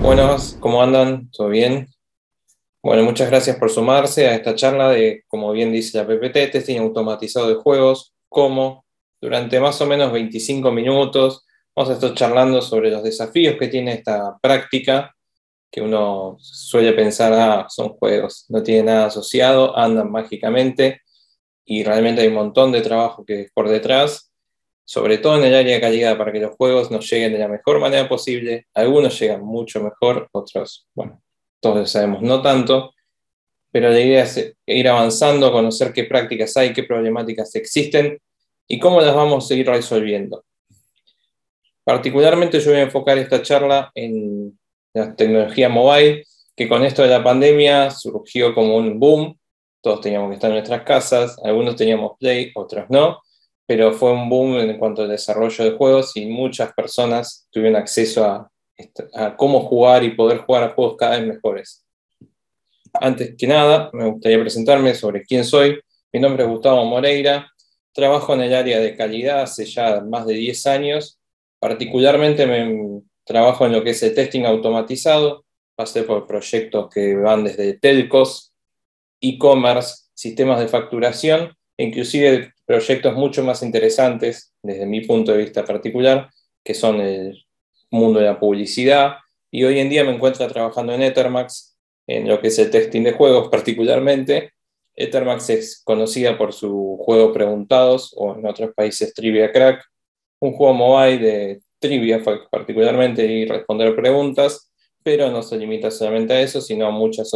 Buenos, ¿cómo andan? ¿Todo bien? Bueno, muchas gracias por sumarse a esta charla de, como bien dice la PPT, testing automatizado de juegos, cómo durante más o menos 25 minutos vamos a estar charlando sobre los desafíos que tiene esta práctica, que uno suele pensar, son juegos, no tiene nada asociado, andan mágicamente, y realmente hay un montón de trabajo que es por detrás, sobre todo en el área de calidad, para que los juegos nos lleguen de la mejor manera posible. Algunos llegan mucho mejor, otros, bueno, todos lo sabemos, no tanto, pero la idea es ir avanzando, conocer qué prácticas hay, qué problemáticas existen y cómo las vamos a ir resolviendo. Particularmente yo voy a enfocar esta charla en la tecnología mobile, que con esto de la pandemia surgió como un boom. Todos teníamos que estar en nuestras casas, algunos teníamos Play, otros no, pero fue un boom en cuanto al desarrollo de juegos y muchas personas tuvieron acceso a cómo jugar y poder jugar a juegos cada vez mejores. Antes que nada, me gustaría presentarme sobre quién soy. Mi nombre es Gustavo Moreira, trabajo en el área de calidad hace ya más de 10 años. Particularmente trabajo en lo que es el testing automatizado. Pasé por proyectos que van desde telcos, e-commerce, sistemas de facturación, e inclusive proyectos mucho más interesantes desde mi punto de vista particular, que son el mundo de la publicidad. Y hoy en día me encuentro trabajando en Ethermax, en lo que es el testing de juegos particularmente. Ethermax es conocida por su juego Preguntados, o en otros países Trivia Crack, un juego mobile de trivia particularmente y responder preguntas, pero no se limita solamente a eso, sino a muchas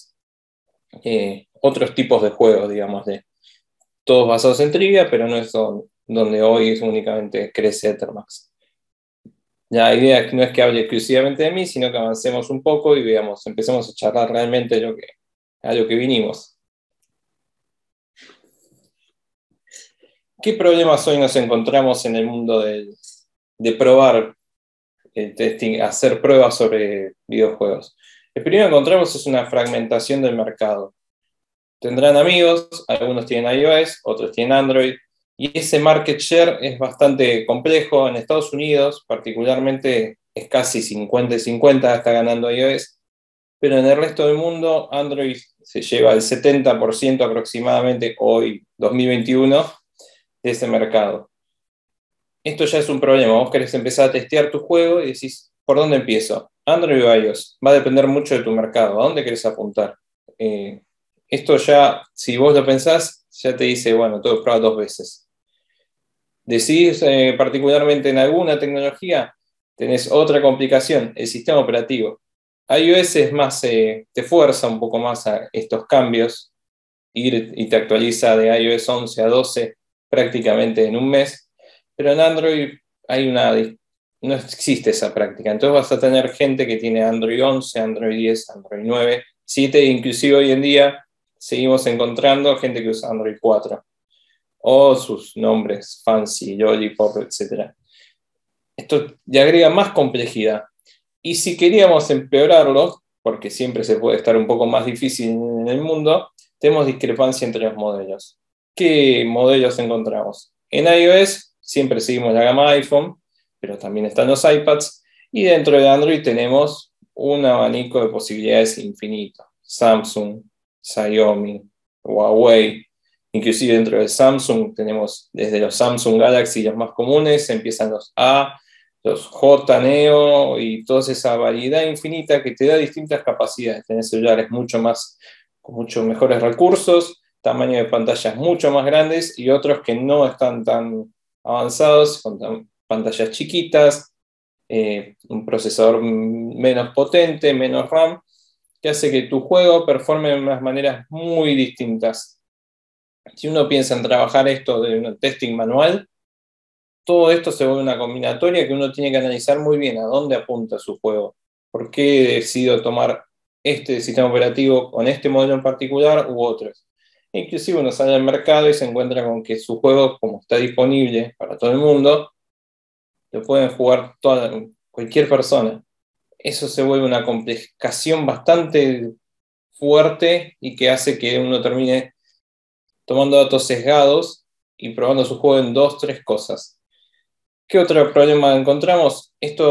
otros tipos de juegos, digamos, todos basados en trivia, pero no es donde hoy es únicamente crece Ethermax. La idea no es que hable exclusivamente de mí, sino que avancemos un poco y veamos, empecemos a charlar realmente a lo que vinimos. ¿Qué problemas hoy nos encontramos en el mundo de probar el testing, hacer pruebas sobre videojuegos? El primero que encontramos es una fragmentación del mercado. Tendrán amigos, algunos tienen iOS, otros tienen Android, y ese market share es bastante complejo. En Estados Unidos, particularmente, es casi 50 y 50, está ganando iOS, pero en el resto del mundo, Android se lleva el 70% aproximadamente hoy, 2021, de ese mercado. Esto ya es un problema. Vos querés empezar a testear tu juego y decís, ¿por dónde empiezo? ¿Android o iOS? Va a depender mucho de tu mercado. ¿A dónde querés apuntar? Esto ya, si vos lo pensás, ya te dice, bueno, tengo que probar dos veces. Decidís particularmente en alguna tecnología, tenés otra complicación, el sistema operativo. iOS es más, te fuerza un poco más a estos cambios, ir y te actualiza de iOS 11 a 12 prácticamente en un mes, pero en Android no existe esa práctica. Entonces vas a tener gente que tiene Android 11, Android 10, Android 9, 7, inclusive hoy en día seguimos encontrando gente que usa Android 4 o sus nombres fancy, Lollipop, etc. Esto le agrega más complejidad. Y si queríamos empeorarlo, porque siempre se puede estar un poco más difícil en el mundo, tenemos discrepancia entre los modelos. ¿Qué modelos encontramos? En iOS siempre seguimos la gama iPhone, pero también están los iPads, y dentro de Android tenemos un abanico de posibilidades infinito. Samsung, Xiaomi, Huawei, inclusive dentro de Samsung tenemos desde los Samsung Galaxy, los más comunes, empiezan los J, Neo y toda esa variedad infinita que te da distintas capacidades. Tenés celulares con mucho mejores recursos, tamaño de pantallas mucho más grandes y otros que no están tan avanzados, con pantallas chiquitas, un procesador menos potente, menos RAM, que hace que tu juego performe de unas maneras muy distintas. Si uno piensa en trabajar esto de un testing manual, todo esto se vuelve una combinatoria que uno tiene que analizar muy bien a dónde apunta su juego. ¿Por qué decido tomar este sistema operativo con este modelo en particular u otros? Inclusive uno sale al mercado y se encuentra con que su juego, como está disponible para todo el mundo, lo pueden jugar cualquier persona. Eso se vuelve una complicación bastante fuerte y que hace que uno termine tomando datos sesgados y probando su juego en dos, tres cosas. ¿Qué otro problema encontramos? Esto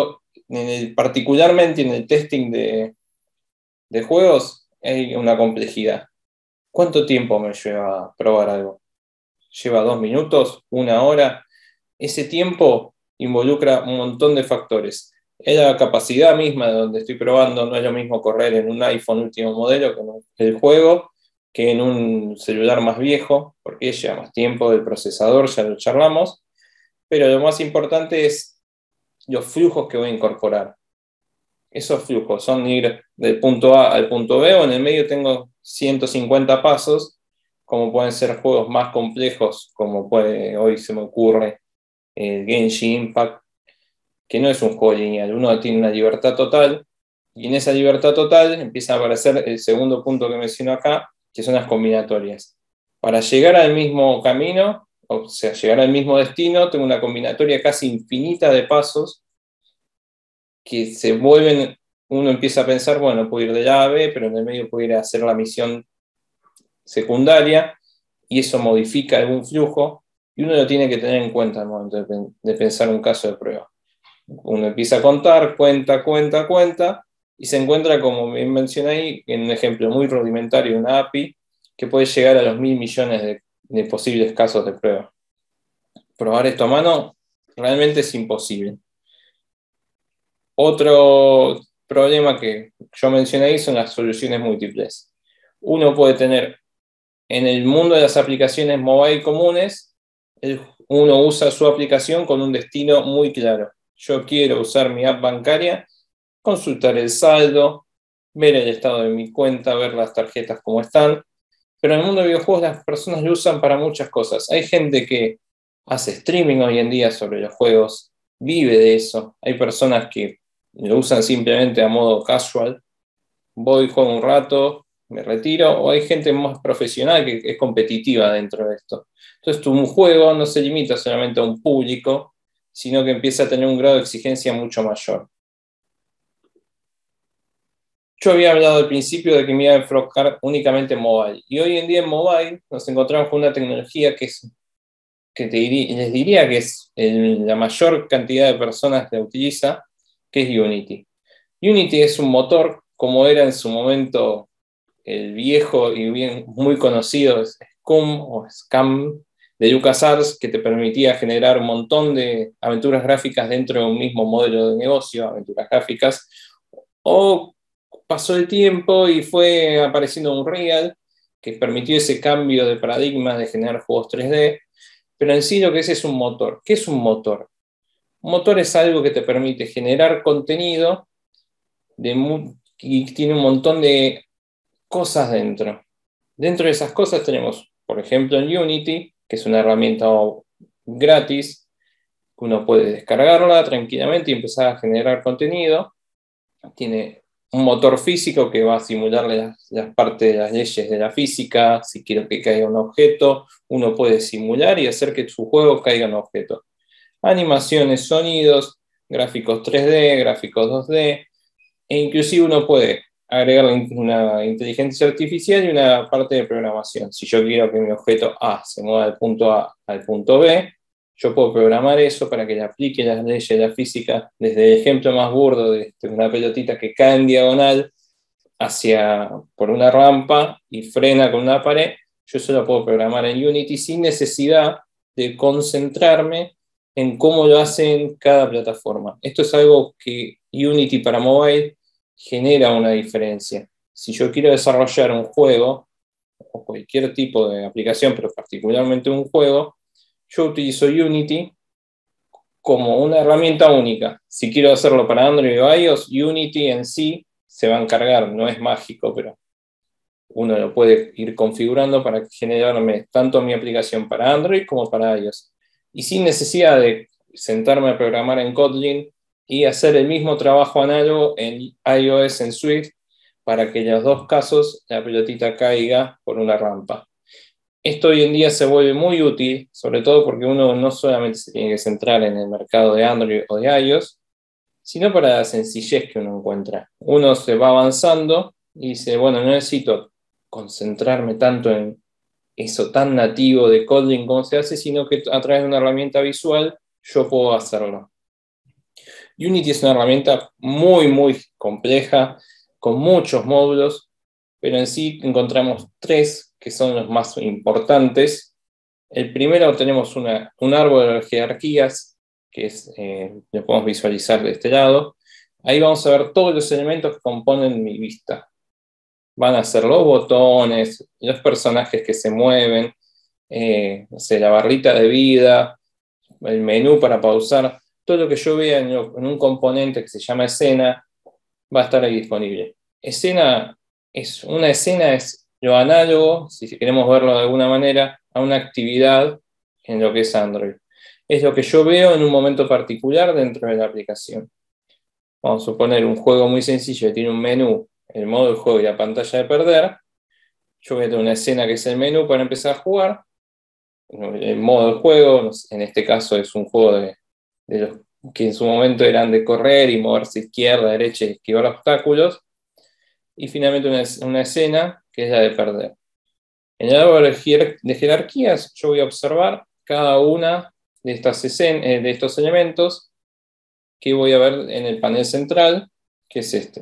particularmente en el testing de juegos, hay una complejidad. ¿Cuánto tiempo me lleva probar algo? ¿Lleva 2 minutos? ¿1 hora? Ese tiempo involucra un montón de factores. Es la capacidad misma de donde estoy probando, no es lo mismo correr en un iPhone último modelo con el juego que en un celular más viejo, porque lleva más tiempo, el procesador, ya lo charlamos, pero lo más importante es los flujos que voy a incorporar. Esos flujos son ir del punto A al punto B, o en el medio tengo 150 pasos, como pueden ser juegos más complejos, como hoy se me ocurre el Genshin Impact, que no es un juego lineal, uno tiene una libertad total, y en esa libertad total empieza a aparecer el segundo punto que menciono acá, que son las combinatorias. Para llegar al mismo camino, o sea, llegar al mismo destino, tengo una combinatoria casi infinita de pasos que se vuelven, uno empieza a pensar, bueno, puedo ir de la A a B, pero en el medio puedo ir a hacer la misión secundaria, y eso modifica algún flujo, y uno lo tiene que tener en cuenta al momento de pensar un caso de prueba. Uno empieza a contar, cuenta, y se encuentra, como bien mencioné ahí, en un ejemplo muy rudimentario de una API, que puede llegar a los 1.000 millones de posibles casos de prueba. Probar esto a mano realmente es imposible. Otro problema que yo mencioné ahí son las soluciones múltiples. Uno puede tener, en el mundo de las aplicaciones mobile comunes, uno usa su aplicación con un destino muy claro. Yo quiero usar mi app bancaria, consultar el saldo, ver el estado de mi cuenta, ver las tarjetas cómo están. Pero en el mundo de videojuegos las personas lo usan para muchas cosas. Hay gente que hace streaming hoy en día sobre los juegos, vive de eso. Hay personas que lo usan simplemente a modo casual. Voy, juego un rato, me retiro. O hay gente más profesional que es competitiva dentro de esto. Entonces un juego no se limita solamente a un público, sino que empieza a tener un grado de exigencia mucho mayor. Yo había hablado al principio de que me iba a enfocar únicamente en mobile, y hoy en día en mobile nos encontramos con una tecnología que les diría que es la mayor cantidad de personas la utiliza, que es Unity. Unity es un motor, como era en su momento el viejo y bien muy conocido Scum o Scam de LucasArts, que te permitía generar un montón de aventuras gráficas dentro de un mismo modelo de negocio, aventuras gráficas, o pasó el tiempo y fue apareciendo Unreal, que permitió ese cambio de paradigma de generar juegos 3D, pero en sí lo que es un motor. ¿Qué es un motor? Un motor es algo que te permite generar contenido y tiene un montón de cosas dentro. Dentro de esas cosas tenemos, por ejemplo, en Unity, que es una herramienta gratis, que uno puede descargarla tranquilamente y empezar a generar contenido. Tiene un motor físico que va a simular las partes de las leyes de la física. Si quiero que caiga un objeto, uno puede simular y hacer que su juego caiga un objeto. Animaciones, sonidos, gráficos 3D, gráficos 2D, e inclusive uno puede agregar una inteligencia artificial y una parte de programación. Si yo quiero que mi objeto A se mueva del punto A al punto B, yo puedo programar eso para que le aplique las leyes de la física, desde el ejemplo más burdo de una pelotita que cae en diagonal por una rampa y frena con una pared. Yo eso lo puedo programar en Unity sin necesidad de concentrarme en cómo lo hacen cada plataforma. Esto es algo que Unity para mobile genera una diferencia. Si yo quiero desarrollar un juego, o cualquier tipo de aplicación, pero particularmente un juego, yo utilizo Unity como una herramienta única. Si quiero hacerlo para Android o iOS, Unity en sí se va a encargar, no es mágico, pero uno lo puede ir configurando para generarme tanto mi aplicación para Android como para iOS. Y sin necesidad de sentarme a programar en Kotlin y hacer el mismo trabajo análogo en iOS en Swift para que en los dos casos la pelotita caiga por una rampa. Esto hoy en día se vuelve muy útil, sobre todo porque uno no solamente se tiene que centrar en el mercado de Android o de iOS, sino para la sencillez que uno encuentra. Uno se va avanzando y dice, bueno, no necesito concentrarme tanto en eso tan nativo de Kotlin como se hace, sino que a través de una herramienta visual yo puedo hacerlo. Unity es una herramienta muy compleja, con muchos módulos, pero en sí encontramos tres que son los más importantes. El primero tenemos un árbol de jerarquías, que lo podemos visualizar de este lado. Ahí vamos a ver todos los elementos que componen mi vista. Van a ser los botones, los personajes que se mueven, no sé, la barrita de vida, el menú para pausar. Todo lo que yo vea en un componente que se llama escena va a estar ahí disponible. Una escena es lo análogo, si queremos verlo de alguna manera, a una actividad en lo que es Android. Es lo que yo veo en un momento particular dentro de la aplicación. Vamos a suponer un juego muy sencillo que tiene un menú, el modo de juego y la pantalla de perder. Yo voy a tener una escena que es el menú para empezar a jugar. El modo de juego, en este caso es un juego de los que en su momento eran de correr y moverse izquierda, derecha y esquivar obstáculos. Y finalmente una escena que es la de perder. En el árbol de jerarquías yo voy a observar cada una de estos elementos que voy a ver en el panel central, que es este.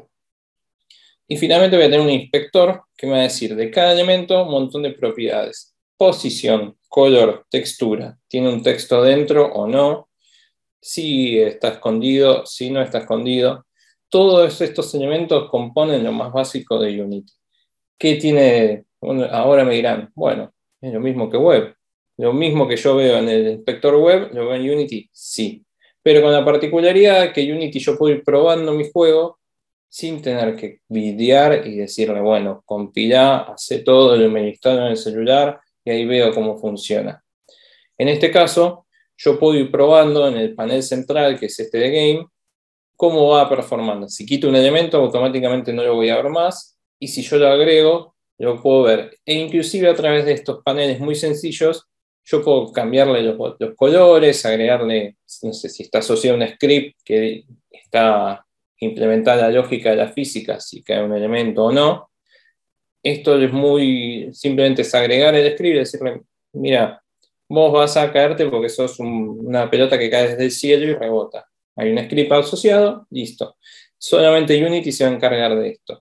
Y finalmente voy a tener un inspector que me va a decir de cada elemento un montón de propiedades. Posición, color, textura, tiene un texto dentro o no, si está escondido, si no está escondido. Todos estos elementos componen lo más básico de Unity. ¿Qué tiene? Bueno, ahora me dirán, bueno, es lo mismo que web. Lo mismo que yo veo en el inspector web, lo veo en Unity, sí. Pero con la particularidad que Unity yo puedo ir probando mi juego sin tener que videar y decirle, bueno, compilá, hace todo, lo me instalo en el celular y ahí veo cómo funciona. En este caso, yo puedo ir probando en el panel central, que es este de Game, cómo va performando. Si quito un elemento, automáticamente no lo voy a ver más, y si yo lo agrego, lo puedo ver. E inclusive a través de estos paneles muy sencillos, yo puedo cambiarle los colores, agregarle, no sé, si está asociado a un script que está implementada la lógica de la física, si cae un elemento o no. Esto simplemente es agregar el script y decirle, mira, vos vas a caerte porque sos una pelota que cae desde el cielo y rebota. Hay un script asociado, listo. Solamente Unity se va a encargar de esto.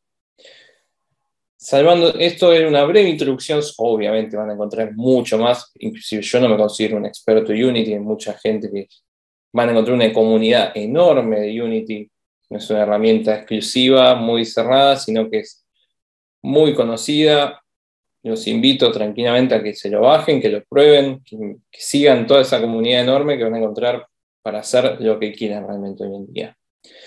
Salvando, esto era una breve introducción, obviamente van a encontrar mucho más, inclusive yo no me considero un experto en Unity, hay mucha gente que van a encontrar una comunidad enorme de Unity, no es una herramienta exclusiva, muy cerrada, sino que es muy conocida. Los invito tranquilamente a que se lo bajen, que lo prueben, que sigan toda esa comunidad enorme que van a encontrar para hacer lo que quieran realmente hoy en día.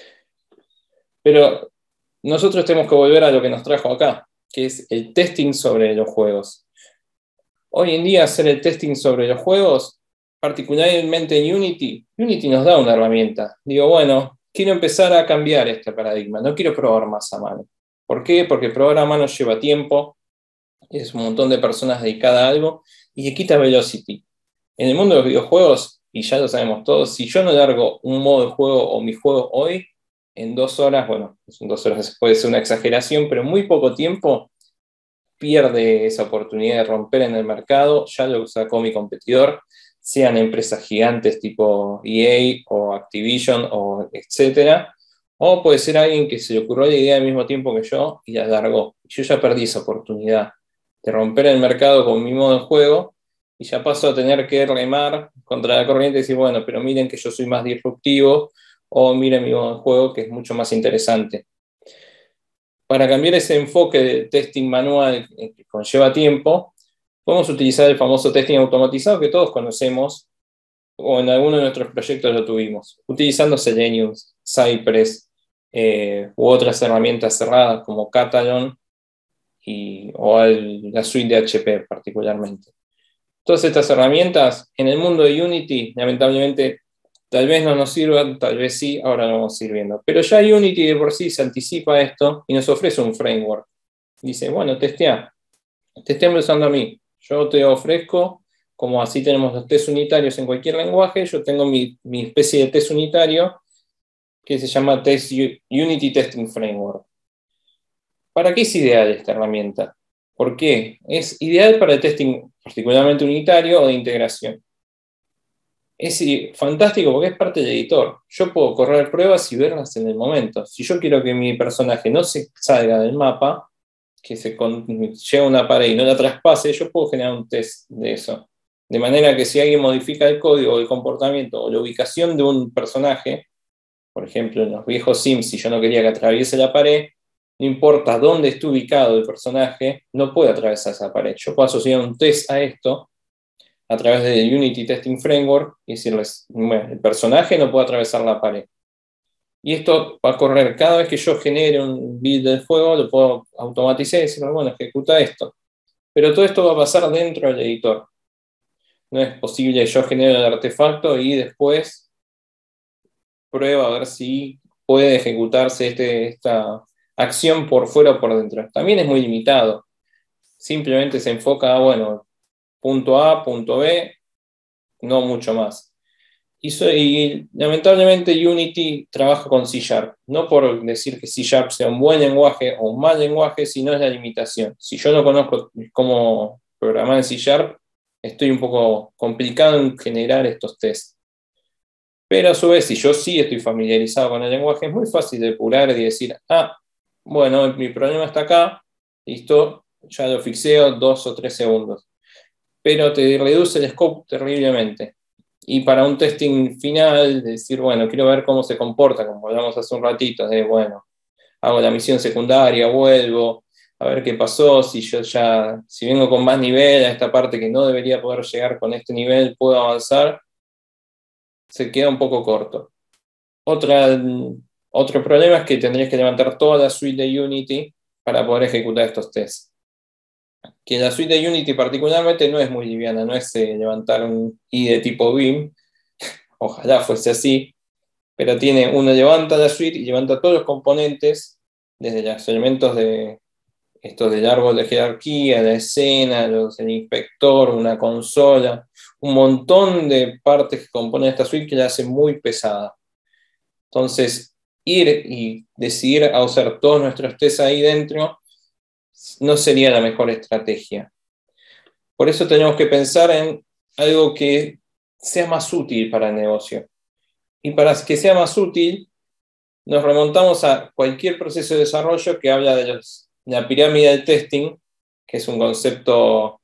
Pero nosotros tenemos que volver a lo que nos trajo acá, que es el testing sobre los juegos. Hoy en día hacer el testing sobre los juegos, particularmente en Unity nos da una herramienta. Digo, bueno, quiero empezar a cambiar este paradigma, no quiero probar más a mano. ¿Por qué? Porque probar a mano lleva tiempo, es un montón de personas dedicadas a algo y le quita velocity. En el mundo de los videojuegos, y ya lo sabemos todos, si yo no largo un modo de juego o mi juego hoy, en 2 horas, bueno, en 2 horas puede ser una exageración, pero en muy poco tiempo pierde esa oportunidad de romper en el mercado, ya lo sacó mi competidor, sean empresas gigantes tipo EA o Activision o etcétera, o puede ser alguien que se le ocurrió la idea al mismo tiempo que yo y la largó. Yo ya perdí esa oportunidad de romper el mercado con mi modo de juego y ya paso a tener que remar contra la corriente y decir, bueno, pero miren que yo soy más disruptivo o miren mi modo de juego que es mucho más interesante. Para cambiar ese enfoque de testing manual que conlleva tiempo, podemos utilizar el famoso testing automatizado que todos conocemos, o en alguno de nuestros proyectos lo tuvimos, utilizando Selenium, Cypress, u otras herramientas cerradas como Catalan o la suite de HP particularmente. Todas estas herramientas en el mundo de Unity, lamentablemente, tal vez no nos sirvan, tal vez sí, ahora lo vamos a ir viendo. Pero ya Unity de por sí se anticipa a esto y nos ofrece un framework. Dice, bueno, testea usando a mí. Yo te ofrezco, como así tenemos los test unitarios en cualquier lenguaje, yo tengo mi especie de test unitario que se llama Unity Testing Framework. ¿Para qué es ideal esta herramienta? ¿Por qué? Es ideal para el testing particularmente unitario o de integración. fantástico porque es parte del editor. Yo puedo correr pruebas y verlas en el momento. Si yo quiero que mi personaje no se salga del mapa, que llegue a una pared y no la traspase, yo puedo generar un test de eso. De manera que si alguien modifica el código, el comportamiento o la ubicación de un personaje, por ejemplo, en los viejos Sims, si yo no quería que atraviese la pared, no importa dónde esté ubicado el personaje, no puede atravesar esa pared. Yo puedo asociar un test a esto a través del Unity Testing Framework y decirles, bueno, el personaje no puede atravesar la pared. Y esto va a correr cada vez que yo genere un build del juego, lo puedo automatizar y decir, bueno, ejecuta esto. Pero todo esto va a pasar dentro del editor. No es posible que yo genere el artefacto y después prueba a ver si puede ejecutarse esta acción por fuera o por dentro. También es muy limitado. Simplemente se enfoca a, bueno, punto A, punto B, no mucho más. Y lamentablemente Unity trabaja con C Sharp, no por decir que C Sharp sea un buen lenguaje o un mal lenguaje, sino es la limitación. Si yo no conozco cómo programar en C Sharp, estoy un poco complicado en generar estos tests. Pero a su vez, si yo sí estoy familiarizado con el lenguaje, es muy fácil depurar y decir, bueno, mi problema está acá, listo, ya lo fixeo 2 o 3 segundos. Pero te reduce el scope terriblemente. Y para un testing final, decir, bueno, quiero ver cómo se comporta, como hablamos hace un ratito, bueno, hago la misión secundaria, vuelvo, a ver qué pasó, si vengo con más nivel a esta parte que no debería poder llegar con este nivel, puedo avanzar, se queda un poco corto. Otro problema es que tendrías que levantar toda la suite de Unity para poder ejecutar estos tests. Que la suite de Unity particularmente no es muy liviana, no es levantar un IDE tipo BIM, ojalá fuese así, pero uno levanta la suite y levanta todos los componentes, desde los elementos del árbol de jerarquía, la escena, el inspector, una consola, un montón de partes que componen esta suite que la hace muy pesada. Entonces, ir y decidir a usar todos nuestros tests ahí dentro no sería la mejor estrategia. Por eso tenemos que pensar en algo que sea más útil para el negocio. Y para que sea más útil, nos remontamos a cualquier proceso de desarrollo que habla de la pirámide del testing, que es un concepto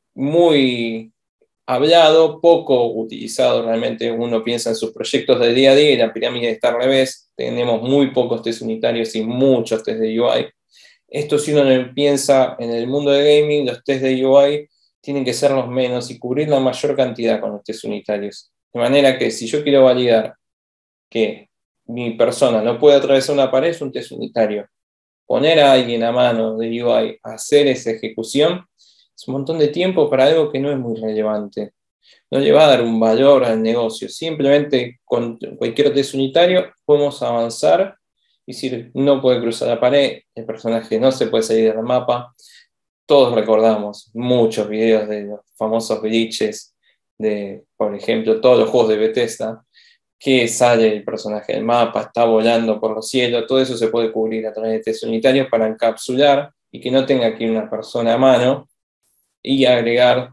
muy hablado, poco utilizado realmente. Uno piensa en sus proyectos del día a día y la pirámide está al revés. Tenemos muy pocos test unitarios y muchos test de UI. Esto, si uno piensa en el mundo de gaming, los test de UI tienen que ser los menos y cubrir la mayor cantidad con los test unitarios. De manera que si yo quiero validar que mi persona no puede atravesar una pared, es un test unitario. Poner a alguien a mano de UI a hacer esa ejecución es un montón de tiempo para algo que no es muy relevante. No le va a dar un valor al negocio. Simplemente con cualquier test unitario podemos avanzar y decir, no puede cruzar la pared, el personaje no se puede salir del mapa. Todos recordamos muchos videos de los famosos glitches de, por ejemplo, todos los juegos de Bethesda, que sale el personaje del mapa, está volando por los cielos, todo eso se puede cubrir a través de test unitarios para encapsular y que no tenga que ir una persona a mano y agregar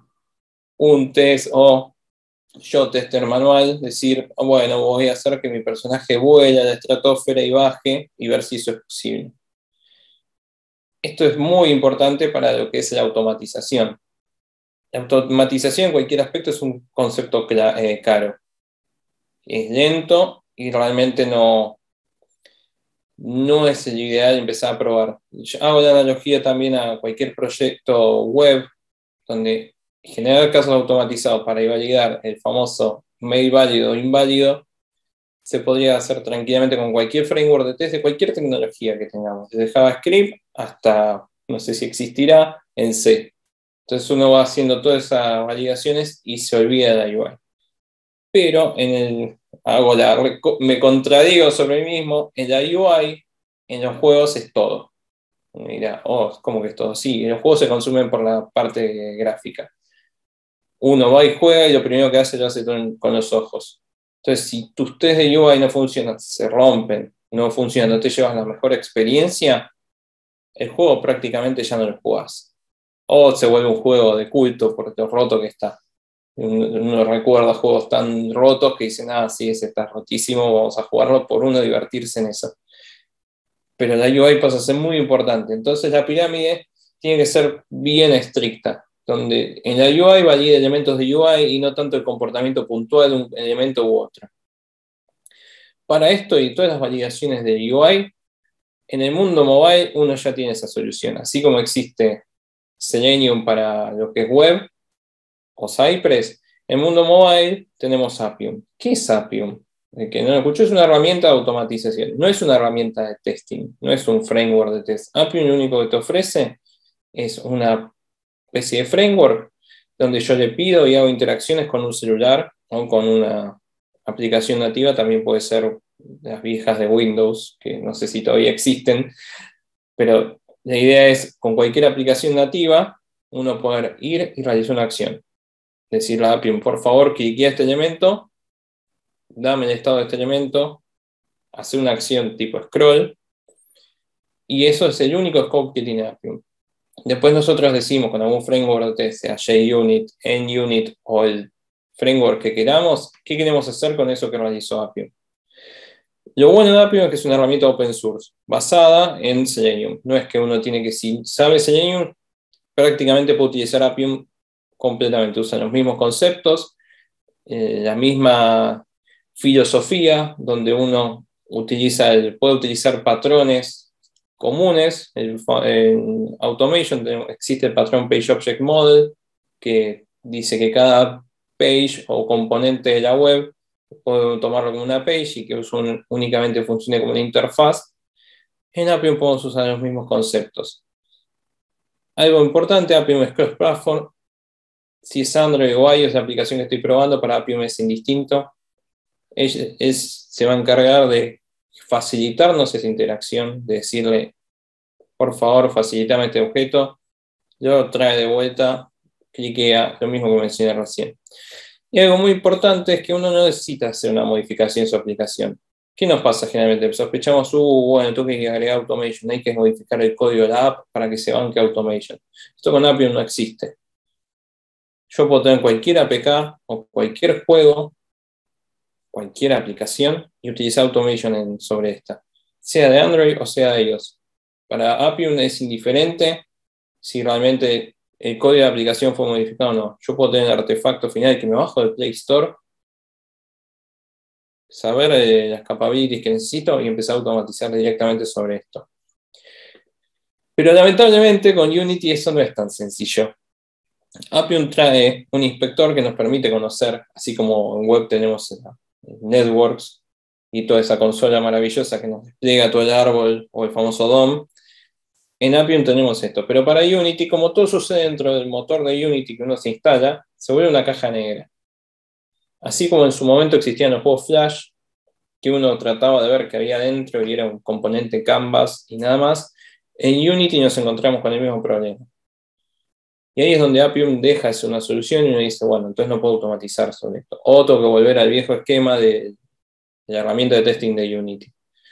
un test o yo tester manual, decir, bueno, voy a hacer que mi personaje vuele a la estratosfera y baje y ver si eso es posible. Esto es muy importante para lo que es la automatización. La automatización en cualquier aspecto es un concepto caro. Es lento y realmente no es el ideal empezar a probar. Yo hago la analogía también a cualquier proyecto web donde generar casos automatizados para validar el famoso mail válido o inválido se podría hacer tranquilamente con cualquier framework de test de cualquier tecnología que tengamos, desde JavaScript hasta, no sé si existirá, en C. Entonces uno va haciendo todas esas validaciones y se olvida de la UI. Pero me contradigo sobre mí mismo, en la UI, en los juegos es todo. Mira, ¿cómo que es todo? Sí, los juegos se consumen por la parte gráfica. Uno va y juega y lo primero que hace lo hace con los ojos. Entonces, si tus test de UI no funcionan, se rompen, no funcionan, no te llevas la mejor experiencia, el juego prácticamente ya no lo jugás. O se vuelve un juego de culto por lo roto que está. Uno recuerda juegos tan rotos que dicen, sí, ese está rotísimo, vamos a jugarlo por uno divertirse en eso. Pero la UI pasa a ser muy importante. Entonces la pirámide tiene que ser bien estricta, donde en la UI valida elementos de UI y no tanto el comportamiento puntual de un elemento u otro. Para esto y todas las validaciones de UI, en el mundo mobile uno ya tiene esa solución. Así como existe Selenium para lo que es web o Cypress, en el mundo mobile tenemos Appium. ¿Qué es Appium? El que no lo escuchó, es una herramienta de automatización, no es una herramienta de testing, no es un framework de test. Appium lo único que te ofrece es una especie de framework donde yo le pido y hago interacciones con un celular o con una aplicación nativa, también puede ser las viejas de Windows, que no sé si todavía existen, pero la idea es con cualquier aplicación nativa uno poder ir y realizar una acción. Decirle a Appium, por favor, cliquea este elemento, dame el estado de este elemento, hacer una acción tipo scroll, y eso es el único scope que tiene Appium. Después nosotros decimos con algún framework, sea JUnit, NUnit o el framework que queramos, qué queremos hacer con eso que realizó Appium. Lo bueno de Appium es que es una herramienta open source, basada en Selenium. No es que uno tiene que, si sabe Selenium, prácticamente puede utilizar Appium completamente. Usan los mismos conceptos, la misma filosofía, donde uno puede utilizar patrones comunes. En Automation existe el patrón Page Object Model, que dice que cada page o componente de la web puede tomarlo como una page y que únicamente funcione como una interfaz. En Appium podemos usar los mismos conceptos. Algo importante, Appium es cross-platform. Si es Android o iOS, la aplicación que estoy probando para Appium es indistinto. Se va a encargar de facilitarnos esa interacción, de decirle, por favor, facilítame este objeto, lo trae de vuelta, cliquea, lo mismo que mencioné recién. Y algo muy importante es que uno no necesita hacer una modificación en su aplicación. ¿Qué nos pasa generalmente? Sospechamos, bueno, tengo que agregar automation, hay que modificar el código de la app para que se banque automation. Esto con Appium no existe. Yo puedo tener cualquier APK o cualquier juego, cualquier aplicación y utilizar automation sobre esta, sea de Android o sea de iOS. Para Appium es indiferente si realmente el código de la aplicación fue modificado o no. Yo puedo tener el artefacto final que me bajo del Play Store, saber las capabilities que necesito y empezar a automatizar directamente sobre esto. Pero lamentablemente con Unity eso no es tan sencillo. Appium trae un inspector que nos permite conocer, así como en web tenemos networks y toda esa consola maravillosa que nos despliega todo el árbol o el famoso DOM. En Appium tenemos esto, pero para Unity, como todo sucede dentro del motor de Unity que uno se instala, se vuelve una caja negra. Así como en su momento existían los juegos Flash, que uno trataba de ver qué había dentro y era un componente Canvas y nada más, en Unity nos encontramos con el mismo problema. Y ahí es donde Appium deja de ser una solución y uno dice, bueno, entonces no puedo automatizar sobre esto. O tengo que volver al viejo esquema de la herramienta de testing de Unity.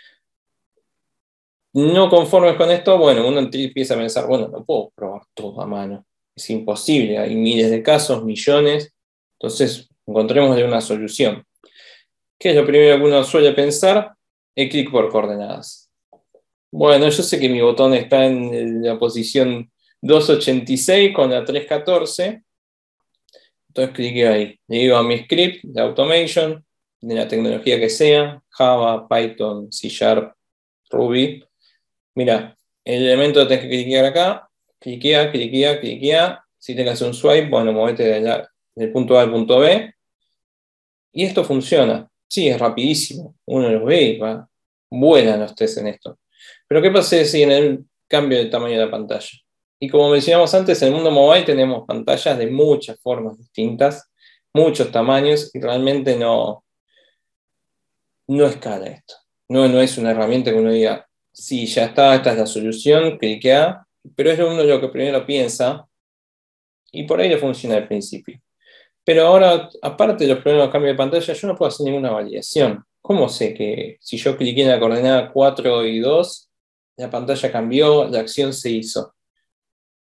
No conformes con esto, bueno, uno empieza a pensar, bueno, no puedo probar todo a mano. Es imposible, hay miles de casos, millones. Entonces, encontrémosle una solución. ¿Qué es lo primero que uno suele pensar? El clic por coordenadas. Bueno, yo sé que mi botón está en la posición 286 con la 314. Entonces cliqueo ahí. Le digo a mi script de automation, de la tecnología que sea, Java, Python, C Sharp, Ruby. Mira, el elemento que tenés que cliquear acá, cliquea, cliquea, cliquea. Si tenés que hacer un swipe, bueno, movete del punto A al punto B. Y esto funciona. Sí, es rapidísimo. Uno los ve y va. Vuelan los test en esto. Pero ¿qué pasa si en el cambio de tamaño de la pantalla? Y como mencionamos antes, en el mundo mobile tenemos pantallas de muchas formas distintas, muchos tamaños, y realmente no escala esto. No es una herramienta que uno diga, sí, ya está, esta es la solución, cliquea, pero es uno lo que primero piensa, y por ahí le funciona al principio. Pero ahora, aparte de los problemas de cambio de pantalla, yo no puedo hacer ninguna validación. ¿Cómo sé que si yo cliqué en la coordenada 4 y 2, la pantalla cambió, la acción se hizo?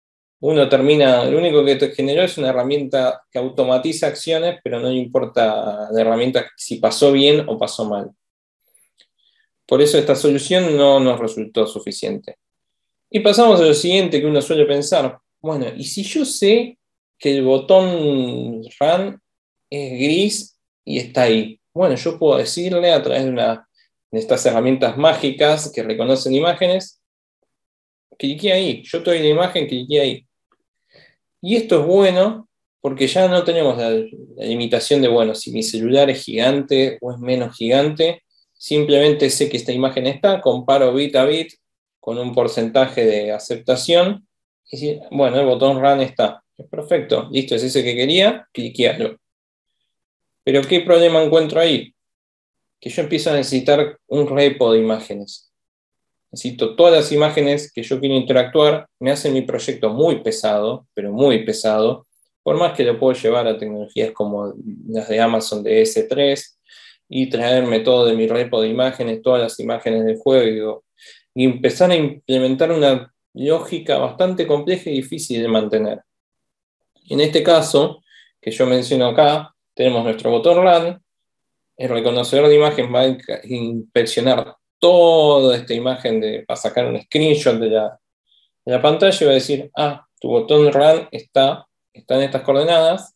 uno termina, lo único que te generó es una herramienta que automatiza acciones, pero no importa la herramienta si pasó bien o pasó mal. Por eso esta solución no nos resultó suficiente. Y pasamos a lo siguiente que uno suele pensar, bueno, ¿y si yo sé que el botón Run es gris y está ahí? Bueno, yo puedo decirle a través de estas herramientas mágicas que reconocen imágenes, cliqué ahí, yo estoy en la imagen, cliqué ahí. Y esto es bueno porque ya no tenemos la limitación de, bueno, si mi celular es gigante o es menos gigante, simplemente sé que esta imagen está, comparo bit a bit con un porcentaje de aceptación, y si, bueno, el botón Run está. Es perfecto, listo, es ese que quería, cliquealo. Pero ¿qué problema encuentro ahí? Que yo empiezo a necesitar un repo de imágenes. Necesito todas las imágenes que yo quiero interactuar, me hacen mi proyecto muy pesado, pero muy pesado, por más que lo puedo llevar a tecnologías como las de Amazon de S3 y traerme todo de mi repo de imágenes, todas las imágenes del juego, y empezar a implementar una lógica bastante compleja y difícil de mantener. En este caso, que yo menciono acá, tenemos nuestro botón Run, el reconocedor de imagen va a inspeccionar toda esta imagen para sacar un screenshot de la pantalla y va a decir, tu botón Run está en estas coordenadas,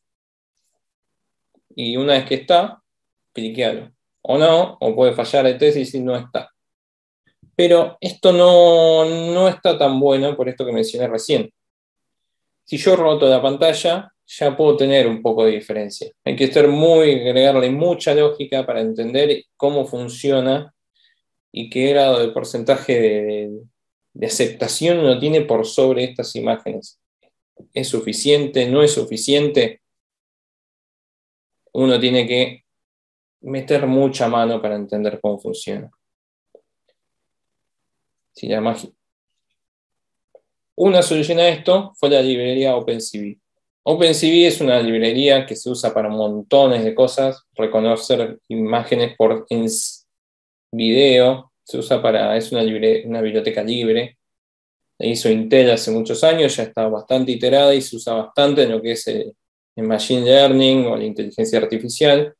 y una vez que está, cliquealo. O no, o puede fallar el test y decir no está. Pero esto no está tan bueno por esto que mencioné recién. Si yo roto la pantalla, ya puedo tener un poco de diferencia. Hay que agregarle mucha lógica para entender cómo funciona y qué grado de porcentaje de aceptación uno tiene por sobre estas imágenes. ¿Es suficiente? ¿No es suficiente? Uno tiene que meter mucha mano para entender cómo funciona. Si la magia. Una solución a esto fue la librería OpenCV. OpenCV es una librería que se usa para montones de cosas, reconocer imágenes en video, es una biblioteca libre. La hizo Intel hace muchos años, ya está bastante iterada y se usa bastante en lo que es el Machine Learning o la inteligencia artificial.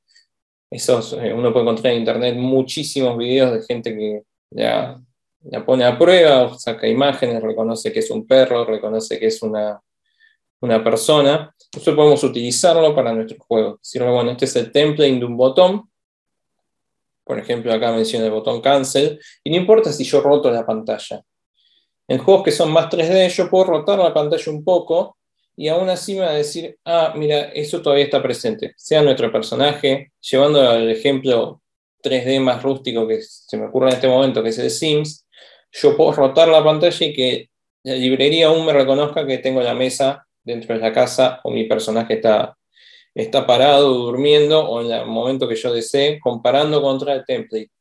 Uno puede encontrar en internet muchísimos videos de gente que la pone a prueba, saca imágenes, reconoce que es un perro, reconoce que es una persona. Nosotros podemos utilizarlo para nuestros juegos. Decirle, bueno, este es el template de un botón. Por ejemplo, acá menciona el botón Cancel. Y no importa si yo roto la pantalla. En juegos que son más 3D, yo puedo rotar la pantalla un poco y aún así me va a decir, mira, eso todavía está presente. Sea nuestro personaje, llevando al ejemplo 3D más rústico que se me ocurre en este momento, que es el Sims, yo puedo rotar la pantalla y que la librería aún me reconozca que tengo la mesa dentro de la casa o mi personaje está parado, durmiendo, o en el momento que yo desee, comparando contra el template.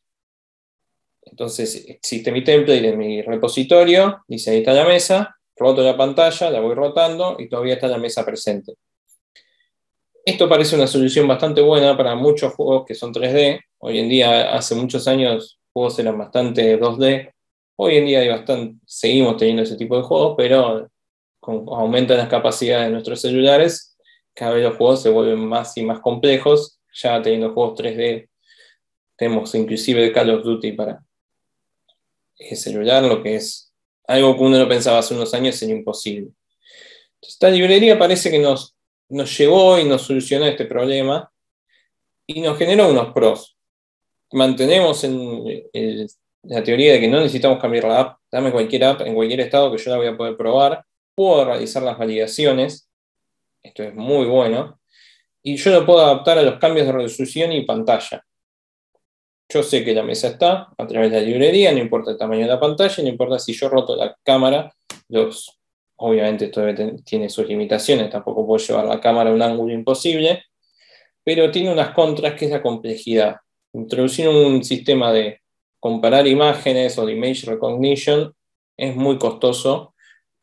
Entonces existe mi template en mi repositorio, dice ahí está la mesa, roto la pantalla, la voy rotando y todavía está la mesa presente. Esto parece una solución bastante buena para muchos juegos que son 3D. Hoy en día, hace muchos años, juegos eran bastante 2D. Hoy en día seguimos teniendo ese tipo de juegos, pero aumentan las capacidades de nuestros celulares, cada vez los juegos se vuelven más y más complejos. Ya teniendo juegos 3D, tenemos inclusive Call of Duty para celular, lo que es algo que uno no pensaba hace unos años sería imposible. Esta librería parece que nos llevó y nos solucionó este problema y nos generó unos pros. Mantenemos la teoría de que no necesitamos cambiar la app, dame cualquier app en cualquier estado que yo la voy a poder probar, puedo realizar las validaciones, esto es muy bueno, y yo lo puedo adaptar a los cambios de resolución y pantalla. Yo sé que la mesa está a través de la librería, no importa el tamaño de la pantalla, no importa si yo roto la cámara, obviamente esto tiene sus limitaciones, tampoco puedo llevar la cámara a un ángulo imposible, pero tiene unas contras que es la complejidad. Introducir un sistema de comparar imágenes o de image recognition es muy costoso,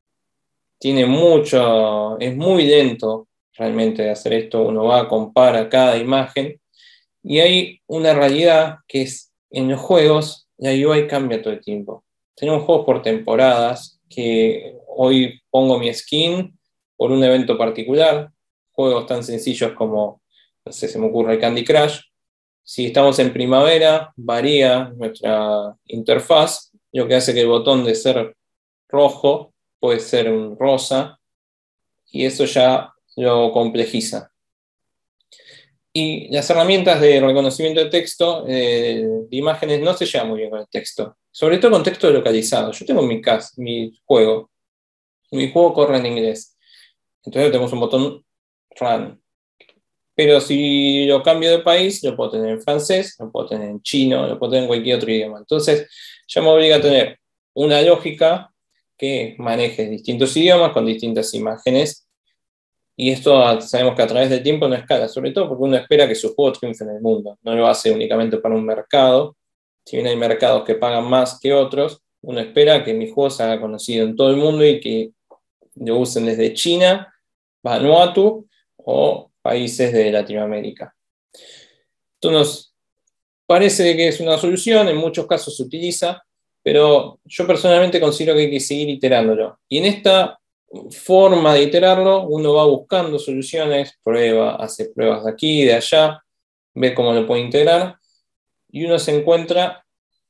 es muy lento realmente de hacer esto, uno va, compara cada imagen, y hay una realidad que es, en los juegos, la UI cambia todo el tiempo. tenemos juegos por temporadas, que hoy pongo mi skin por un evento particular, juegos tan sencillos como, no sé, se me ocurre el Candy Crush. Si estamos en primavera, varía nuestra interfaz, lo que hace que el botón de ser rojo puede ser un rosa, y eso ya lo complejiza. Y las herramientas de reconocimiento de texto, de imágenes, no se llevan muy bien con el texto, sobre todo con texto localizado. Yo tengo mi juego corre en inglés, entonces tenemos un botón run. Pero si lo cambio de país, lo puedo tener en francés, lo puedo tener en chino, lo puedo tener en cualquier otro idioma. Entonces, ya me obliga a tener una lógica que maneje distintos idiomas con distintas imágenes. Y esto sabemos que a través del tiempo no escala, sobre todo porque uno espera que su juego triunfe en el mundo. No lo hace únicamente para un mercado. Si bien hay mercados que pagan más que otros, uno espera que mi juego se haga conocido en todo el mundo y que lo usen desde China, Vanuatu o países de Latinoamérica. Esto nos parece que es una solución, en muchos casos se utiliza, pero yo personalmente considero que hay que seguir iterándolo. Y en esta forma de iterarlo, uno va buscando soluciones, prueba, hace pruebas de aquí, de allá, ve cómo lo puede integrar, y uno se encuentra,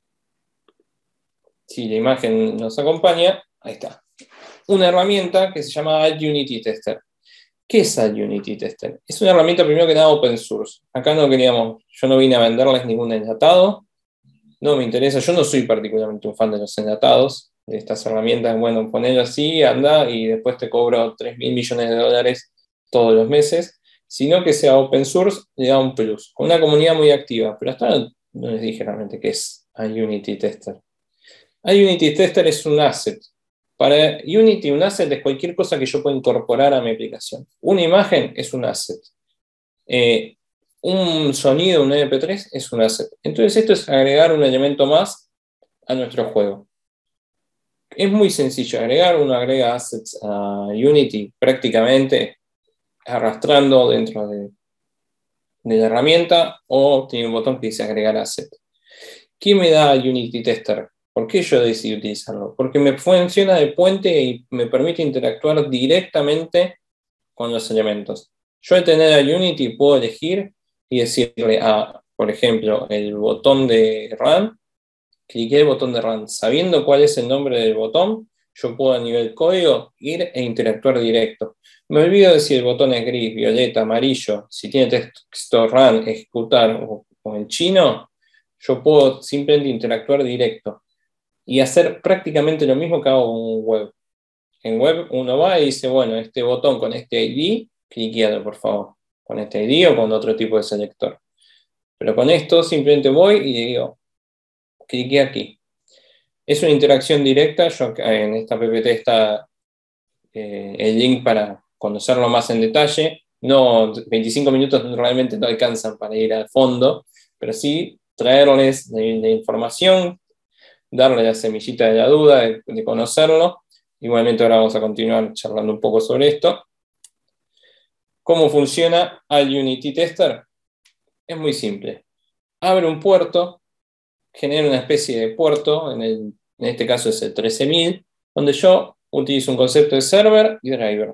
si la imagen nos acompaña, ahí está, una herramienta que se llama Unity Tester. ¿Qué es Unity Tester? Es una herramienta primero que nada open source. Acá yo no vine a venderles ningún enlatado, no me interesa, yo no soy particularmente un fan de los enlatados, de estas herramientas, bueno, ponelo así, anda y después te cobro 3.000 millones de dólares todos los meses, sino que sea open source, le da un plus, con una comunidad muy activa, pero hasta ahora no les dije realmente qué es Unity Tester. Unity Tester es un asset. Para Unity, un asset es cualquier cosa que yo pueda incorporar a mi aplicación. Una imagen es un asset. Un sonido, un MP3, es un asset. Entonces esto es agregar un elemento más a nuestro juego. Es muy sencillo agregar, uno agrega assets a Unity prácticamente arrastrando dentro de la herramienta o tiene un botón que dice agregar asset. ¿Qué me da Unity Tester? ¿Por qué yo decidí utilizarlo? Porque me funciona de puente y me permite interactuar directamente con los elementos. Yo al tener a Unity puedo elegir y decirle a, por ejemplo, el botón de Run, cliqué el botón de Run. Sabiendo cuál es el nombre del botón, yo puedo a nivel código ir e interactuar directo. Me olvido de si el botón es gris, violeta, amarillo, si tiene texto Run, ejecutar o en chino, yo puedo simplemente interactuar directo y hacer prácticamente lo mismo que hago con web. En web uno va y dice, bueno, este botón con este ID, cliquealo por favor, con este ID o con otro tipo de selector. Pero con esto simplemente voy y le digo, cliqué aquí. Es una interacción directa, en esta PPT está el link para conocerlo más en detalle. No, 25 minutos realmente no alcanzan para ir al fondo, pero sí traerles la información, darle la semillita de la duda, de conocerlo. Igualmente ahora vamos a continuar charlando un poco sobre esto. ¿Cómo funciona Unity Tester? Es muy simple. Abre un puerto, genera una especie de puerto, en este caso es el 13.000, donde yo utilizo un concepto de server y driver.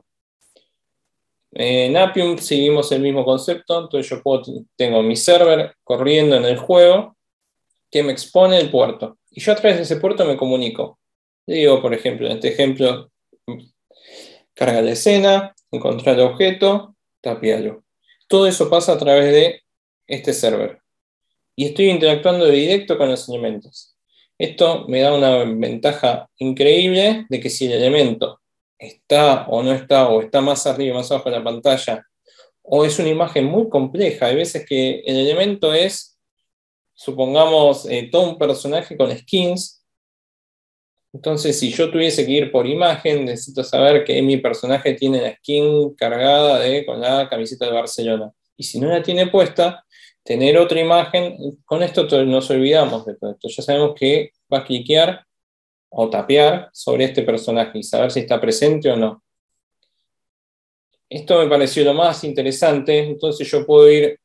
En Appium seguimos el mismo concepto, entonces tengo mi server corriendo en el juego que me expone el puerto. Y yo a través de ese puerto me comunico. Le digo, por ejemplo, en este ejemplo, carga la escena, encontrar el objeto, tapialo. Todo eso pasa a través de este server. Y estoy interactuando directo con los elementos. Esto me da una ventaja increíble de que si el elemento está o no está, o está más arriba o más abajo de la pantalla, o es una imagen muy compleja, hay veces que el elemento es, supongamos, todo un personaje con skins. Entonces, si yo tuviese que ir por imagen, necesito saber que mi personaje tiene la skin cargada con la camiseta de Barcelona. Y si no la tiene puesta, tener otra imagen, con esto nos olvidamos de todo esto. Ya sabemos que va a cliquear o tapear sobre este personaje y saber si está presente o no. Esto me pareció lo más interesante, entonces yo puedo ir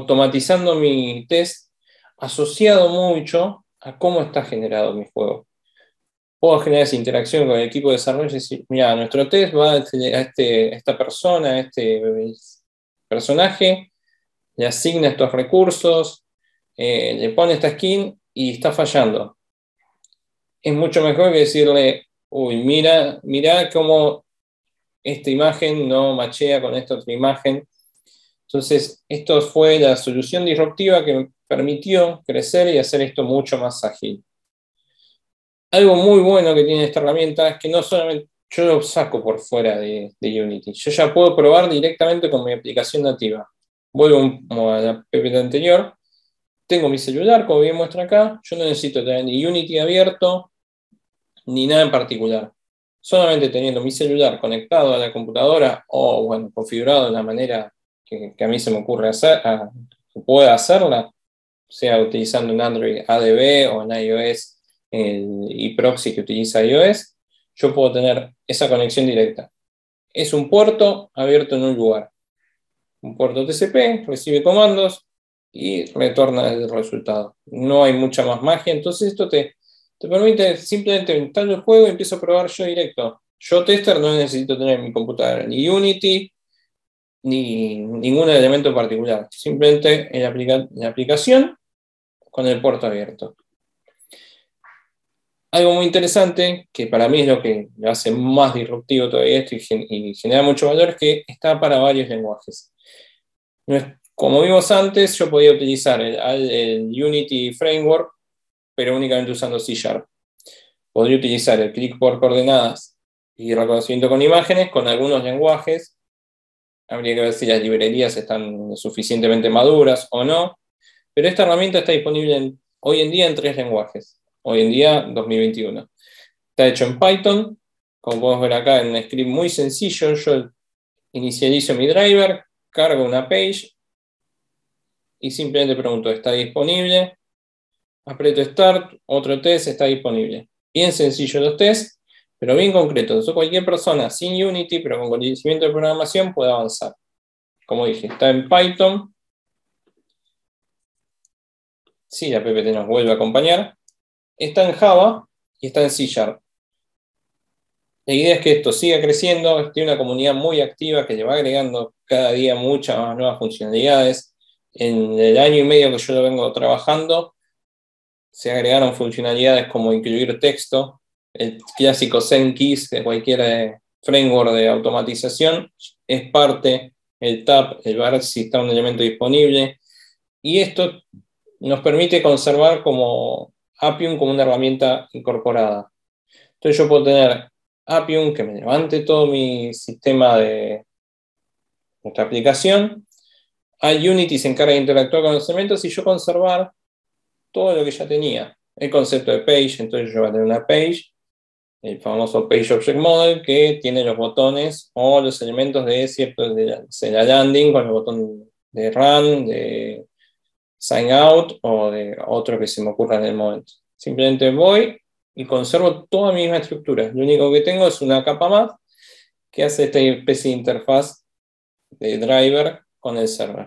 automatizando mi test asociado mucho a cómo está generado mi juego. puedo generar esa interacción con el equipo de desarrollo y decir, mira, nuestro test va a esta persona, a este personaje, le asigna estos recursos, le pone esta skin y está fallando. Es mucho mejor que decirle, uy, mira cómo esta imagen no machea con esta otra imagen. Entonces, esto fue la solución disruptiva que me permitió crecer y hacer esto mucho más ágil. Algo muy bueno que tiene esta herramienta es que no solamente yo lo saco por fuera de Unity, yo ya puedo probar directamente con mi aplicación nativa. Vuelvo a la PPT anterior, tengo mi celular, como bien muestra acá, yo no necesito tener ni Unity abierto, ni nada en particular. Solamente teniendo mi celular conectado a la computadora o, bueno, configurado de la manera que a mí se me ocurre hacer, que pueda hacerla, sea utilizando un Android ADB o en iOS el eProxy que utiliza iOS, yo puedo tener esa conexión directa. Es un puerto abierto en un lugar. Un puerto TCP, recibe comandos y retorna el resultado. No hay mucha más magia, entonces esto te permite simplemente instalar el juego y empiezo a probar yo directo. Yo tester no necesito tener en mi computadora ni Unity ni ningún elemento en particular. Simplemente en la aplicación con el puerto abierto. Algo muy interesante, que para mí es lo que lo hace más disruptivo todavía esto y genera mucho valor, es que está para varios lenguajes. Como vimos antes, yo podía utilizar el Unity Framework, pero únicamente usando C#. Podría utilizar el clic por coordenadas y reconocimiento con imágenes con algunos lenguajes. Habría que ver si las librerías están suficientemente maduras o no. Pero esta herramienta está disponible hoy en día en 3 lenguajes. Hoy en día, 2021. Está hecho en Python. Como podemos ver acá, en un script muy sencillo, yo inicializo mi driver, cargo una page y simplemente pregunto, ¿está disponible? Aprieto Start, otro test está disponible. Bien sencillo los tests, pero bien concretos. Cualquier persona sin Unity, pero con conocimiento de programación, puede avanzar. Como dije, está en Python. Sí, la PPT nos vuelve a acompañar. Está en Java y está en C#. La idea es que esto siga creciendo, tiene una comunidad muy activa que le va agregando cada día muchas más nuevas funcionalidades. En el año y medio que yo lo vengo trabajando, se agregaron funcionalidades como incluir texto, el clásico SendKeys de cualquier framework de automatización, es parte, el tab, el ver si está un elemento disponible, y esto nos permite conservar como Appium como una herramienta incorporada. Entonces yo puedo tener Appium que me levante todo mi sistema de nuestra aplicación, Unity se encarga de interactuar con los elementos y yo conservar todo lo que ya tenía. El concepto de page, entonces yo voy a tener una page, el famoso Page Object Model, que tiene los botones o los elementos de cierto de la landing con el botón de run, de sign out o de otro que se me ocurra en el momento. Simplemente voy y conservo toda mi misma estructura. Lo único que tengo es una capa más que hace esta especie de interfaz de driver con el server.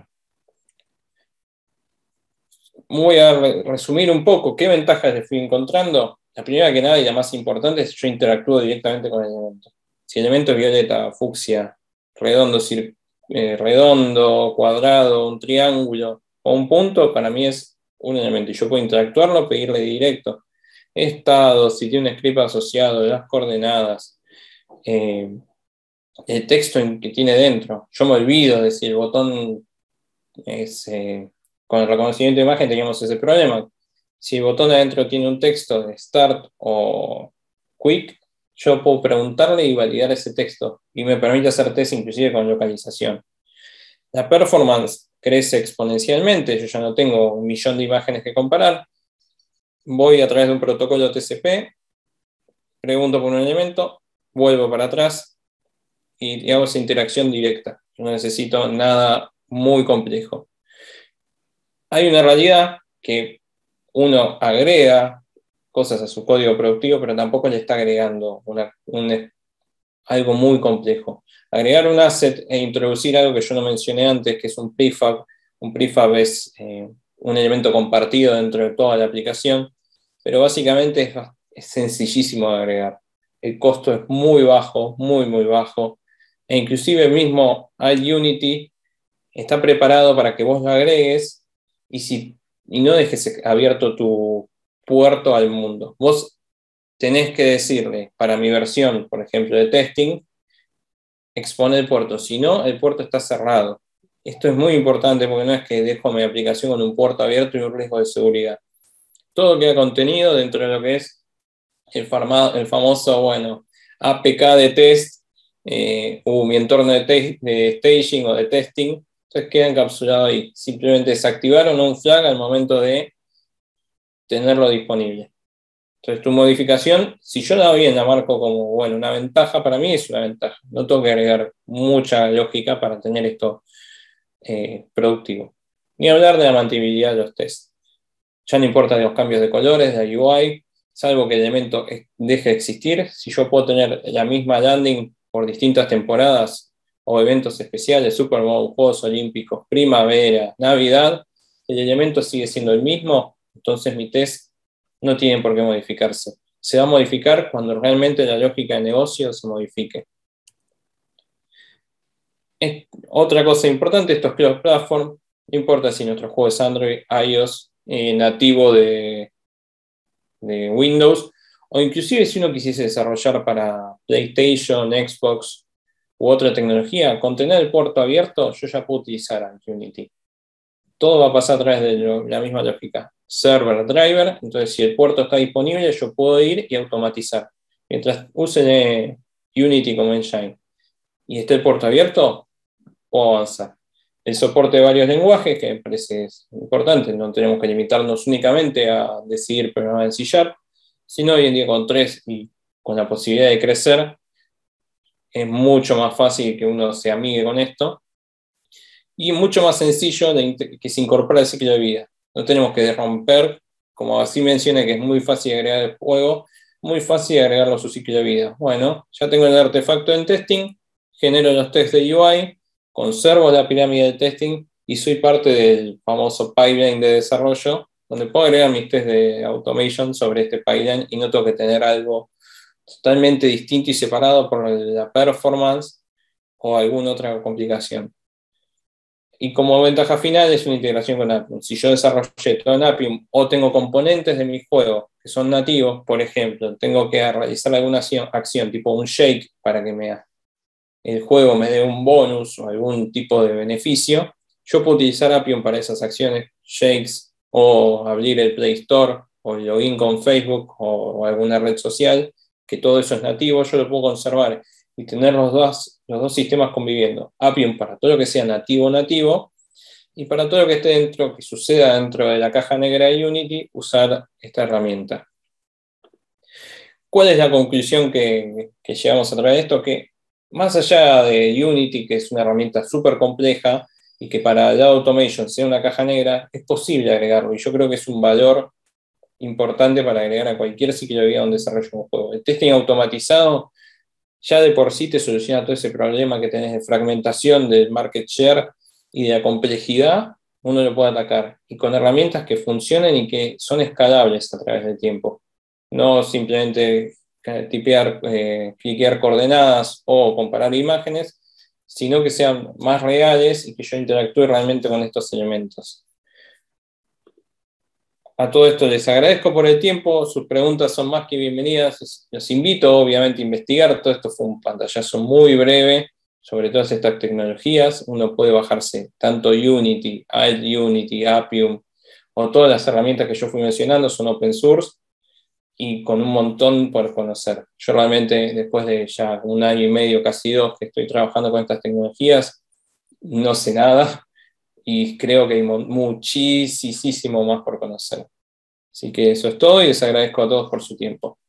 Voy a resumir un poco qué ventajas le fui encontrando. La primera que nada y la más importante es que yo interactúo directamente con el elemento. Si el elemento es violeta, fucsia, redondo, redondo, cuadrado, un triángulo o un punto, para mí es un elemento y yo puedo interactuarlo, pedirle directo estado, si tiene un script asociado, las coordenadas, el texto que tiene dentro. Yo me olvido de si el botón es... con el reconocimiento de imagen teníamos ese problema. Si el botón adentro tiene un texto de Start o Quick, yo puedo preguntarle y validar ese texto. Y me permite hacer test inclusive con localización. La performance crece exponencialmente. Yo ya no tengo 1.000.000 de imágenes que comparar. Voy a través de un protocolo TCP, pregunto por un elemento, vuelvo para atrás y hago esa interacción directa. No necesito nada muy complejo. Hay una realidad que uno agrega cosas a su código productivo, pero tampoco le está agregando algo muy complejo. Agregar un asset e introducir algo que yo no mencioné antes, que es un prefab. Un prefab es un elemento compartido dentro de toda la aplicación, pero básicamente es sencillísimo de agregar. El costo es muy bajo, muy, muy bajo. E inclusive mismo iUnity está preparado para que vos lo agregues y no dejes abierto tu puerto al mundo. Vos tenés que decirle, para mi versión, por ejemplo, de testing, expone el puerto. Si no, el puerto está cerrado. Esto es muy importante porque no es que dejo mi aplicación con un puerto abierto y un riesgo de seguridad. Todo queda contenido dentro de lo que es el famoso, bueno, APK de test, o mi entorno de staging o de testing. Entonces queda encapsulado ahí. Simplemente desactivar o no un flag al momento de tenerlo disponible. Entonces tu modificación, si yo la bien la marco como, bueno, una ventaja, para mí es una ventaja. No tengo que agregar mucha lógica para tener esto productivo. Ni hablar de la mantenibilidad de los tests. Ya no importa de los cambios de colores, de la UI, salvo que el elemento deje de existir. Si yo puedo tener la misma landing por distintas temporadas o eventos especiales, Super Bowl, Juegos Olímpicos, Primavera, Navidad, el elemento sigue siendo el mismo, entonces mi test no tiene por qué modificarse. Se va a modificar cuando realmente la lógica de negocio se modifique. Otra cosa importante, esto es cross-platform. No importa si nuestro juego es Android, iOS, nativo de Windows, o inclusive si uno quisiese desarrollar para PlayStation, Xbox u otra tecnología, con tener el puerto abierto, yo ya puedo utilizar Unity. Todo va a pasar a través de la misma lógica. Server, driver, entonces si el puerto está disponible, yo puedo ir y automatizar. Mientras use Unity como engine y esté el puerto abierto, puedo avanzar. El soporte de varios lenguajes, que me parece importante, no tenemos que limitarnos únicamente a decidir programar en C#, sino hoy en día con 3 y con la posibilidad de crecer, es mucho más fácil que uno se amigue con esto y mucho más sencillo que se incorpore al ciclo de vida. No tenemos que romper, como así menciona que es muy fácil agregar el juego, muy fácil agregarlo a su ciclo de vida. Bueno, ya tengo el artefacto en testing, genero los tests de UI, conservo la pirámide de testing y soy parte del famoso pipeline de desarrollo, donde puedo agregar mis tests de automation sobre este pipeline y no tengo que tener algo totalmente distinto y separado por la performance o alguna otra complicación. Y como ventaja final es una integración con Appium. Si yo desarrollé todo en Appium o tengo componentes de mi juego que son nativos, por ejemplo, tengo que realizar alguna acción tipo un shake para que el juego me dé un bonus o algún tipo de beneficio, yo puedo utilizar Appium para esas acciones, shakes, o abrir el Play Store, o el login con Facebook, o alguna red social, que todo eso es nativo, yo lo puedo conservar y tener los dos sistemas conviviendo. Appium para todo lo que sea nativo, y para todo lo que esté dentro, que suceda dentro de la caja negra de Unity, usar esta herramienta. ¿Cuál es la conclusión que llegamos a través de esto? Que más allá de Unity, que es una herramienta súper compleja y que para la automation sea una caja negra, es posible agregarlo. Y yo creo que es un valor importante para agregar a cualquier ciclo de vida donde desarrolle un juego. El testing automatizado ya de por sí te soluciona todo ese problema que tenés de fragmentación del market share y de la complejidad, uno lo puede atacar. Y con herramientas que funcionen y que son escalables a través del tiempo. No simplemente cliquear coordenadas o comparar imágenes, sino que sean más reales y que yo interactúe realmente con estos elementos. A todo esto les agradezco por el tiempo, sus preguntas son más que bienvenidas, los invito obviamente a investigar, todo esto fue un pantallazo muy breve sobre todas estas tecnologías, uno puede bajarse tanto Unity, iUnity, Appium, o todas las herramientas que yo fui mencionando son open source, y con un montón por conocer. Yo realmente, después de ya un año y medio, casi 2, que estoy trabajando con estas tecnologías, no sé nada y creo que hay muchísimo más por conocer. Así que eso es todo y les agradezco a todos por su tiempo.